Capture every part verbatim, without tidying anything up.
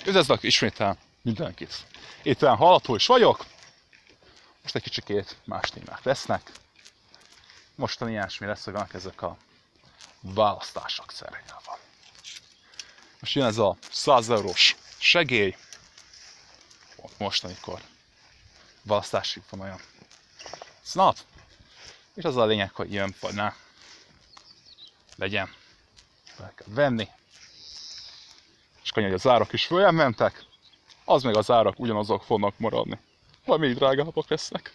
Üdvözlök ismétel mindenkit. Éppen hallható is vagyok. Most egy kicsikét más témák lesznek. Mostani ilyesmi lesz, hogy vannak ezek a választások szerjával. Most jön ez a száz eurós segély. Most, amikor választásig van olyan snap. És az a lényeg, hogy jön vagy ne. Legyen. El kell venni. És könnyen, hogy az árak is följebb mentek, az meg az árak ugyanazok fognak maradni. Vagy még drágábbak lesznek.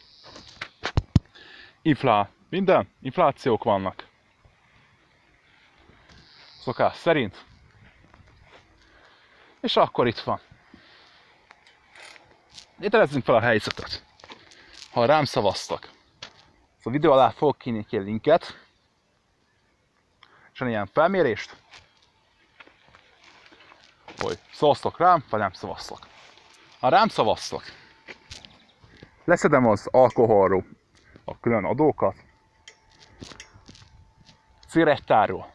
Inflá, minden, inflációk vannak. Szokás szerint. És akkor itt van. Ételezzünk fel a helyzetet. Ha rám szavaztak, a videó alá fogok kínni egy linket, és ilyen felmérést, hogy szavaztok rám, vagy nem szavaztok. Ha rám szavaztok, leszedem az alkoholról a külön adókat, cigarettáról,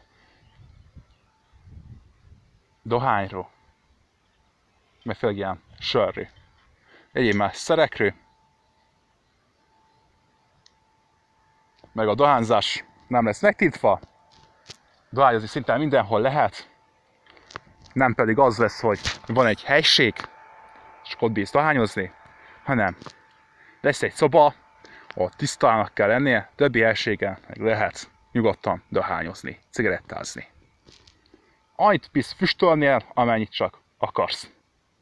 dohányról, meg főleg ilyen sörről, egyéb más szerekről, meg a dohányzás nem lesz megtiltva, dohányozni szinte mindenhol lehet, nem pedig az lesz, hogy van egy helység, és ott bízz dohányozni, hanem lesz egy szoba, ahol tisztának kell lennie, többi helységen meg lehet nyugodtan dohányozni, cigarettázni. Annyit bízz füstölnél, amennyit csak akarsz.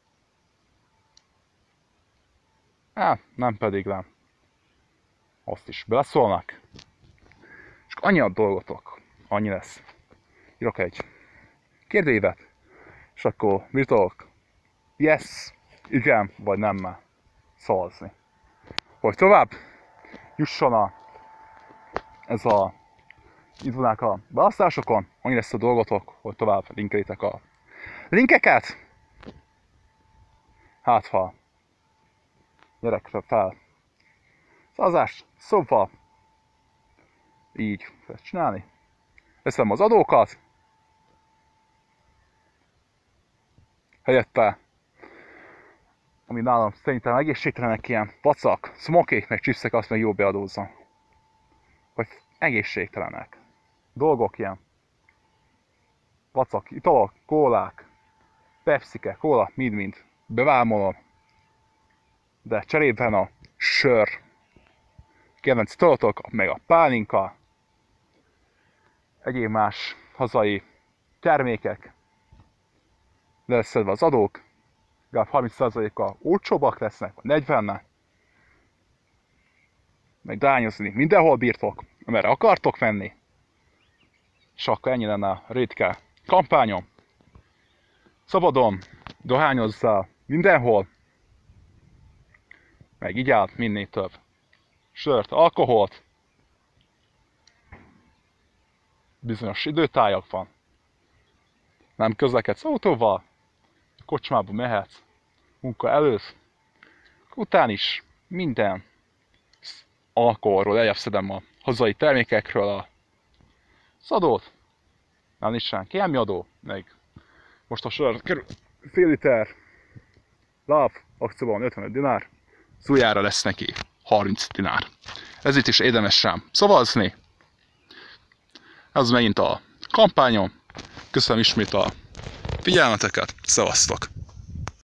Hát, nem pedig nem. Azt is beleszólnak. És annyi a dolgotok, annyi lesz. Írok egy kérdőívet, és akkor mit tudok? Yes, igen, vagy nemmel szavazni. Hogy tovább jusson a, ez a indulnák a választásokon, annyi lesz a dolgotok, hogy tovább linkeljétek a linkeket. Hát ha gyerekre fel szavazást, szóval így lehet csinálni. Veszem az adókat, helyette, ami nálam szerintem egészségtelenek, ilyen vacak, smokék, meg chipsek, azt meg jó beadózzam. Vagy egészségtelenek dolgok, ilyen vacak, italok, kólák, pepsike, kóla, mind-mind bevámolom. De cserében a sör, kedvenc tolatok, meg a pálinka, egyéb más hazai termékek, leszedve az adók, legalább harminc százalékkal olcsóbbak lesznek, vagy negyvennel, meg dányozni mindenhol bírtok, amerre akartok menni, és akkor ennyi lenne a rövidke kampányom. Szabadon dohányozzál mindenhol, meg igyál minél több sört, alkoholt, bizonyos időtájak van, nem közlekedsz autóval, kocsmába mehetsz, munka előtt, után is minden alkoholról eljebb szedem a hazai termékekről a adót, nem nincsen kémi adó, meg most a sör kerül fél liter láb, akcióban ötvenöt dinár, zújára lesz neki harminc dinár. Ezért is érdemes rám szavazni. Ez megint a kampányom. Köszönöm ismét a figyelmeteket, szevasztok!